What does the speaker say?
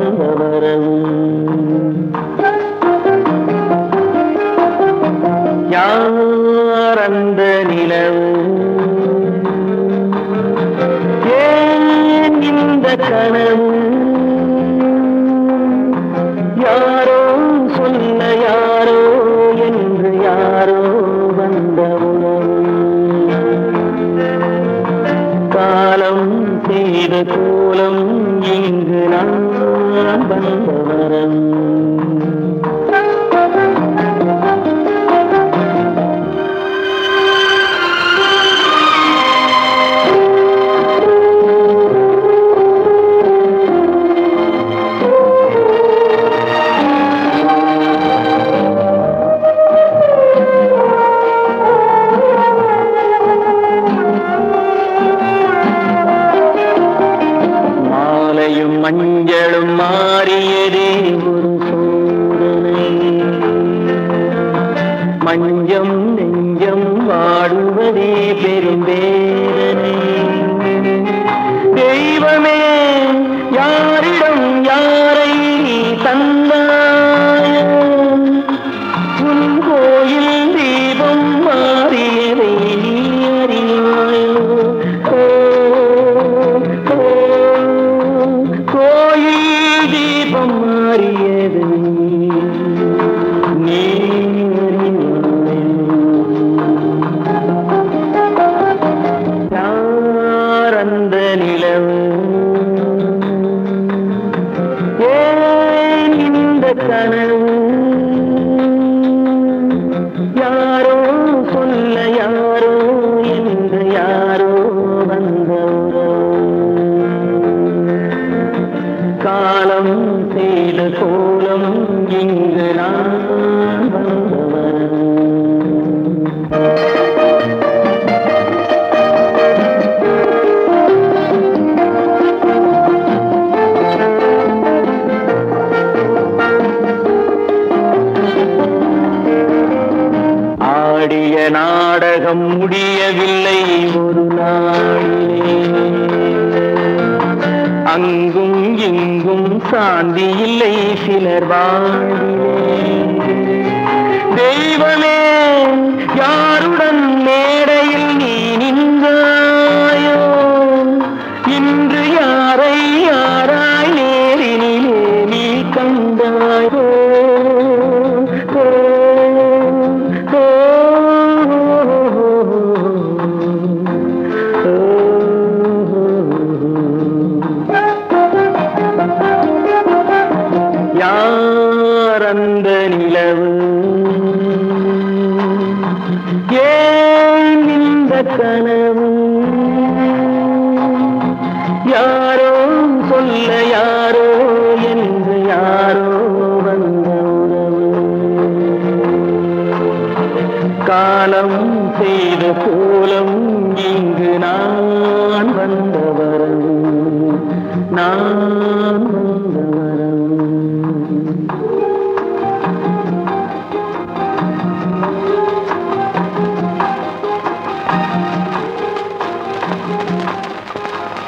வந்தவரவும் யார் அந்த நிலவு ஏன் இந்த கனவு யாரோ சொல்ல யாரோ என்று யாரோ வந்த உணவு காலம் செய்த கோலம் இங்கு நான் வந்தவரம் மஞ்சளும் மாறியதே ஒரு சோதனை மஞ்சம் நெஞ்சம் வாடுவதே பெரும் வேதனை தெய்வமே யாரிடம் யாரை தந்தாயோ உன் கோயில் தீபம் மாறியதை நீ அறியாயோ கோயில் தீபம் மாறியது நீ யார் அந்த நிலவு ஏன் இந்த கனவு யாரோ சொல்ல யாரோ என்று யாரோ வந்த காலம் செய்த கோலம் இங்கு நான் வந்தவன் ஆடிய நாடகம் முடியவில்லை ஒரு நாளிலே அங்கும் இங்கும் சாந்தி இல்லை சிலர் வாழ்விலே தெய்வமே யாருடன் மேடையில் நீ நின்றாயோ இன்று யாரை யாராய் நேரினிலே நீ கண்டாயோ யார் அந்த நிலவு ஏன் இந்த கனவு யாரோ சொல்ல யாரோ என்று யாரோ வந்த உறவு காலம் செய்த கோலம் இங்கு நான் வந்தவரவு நான்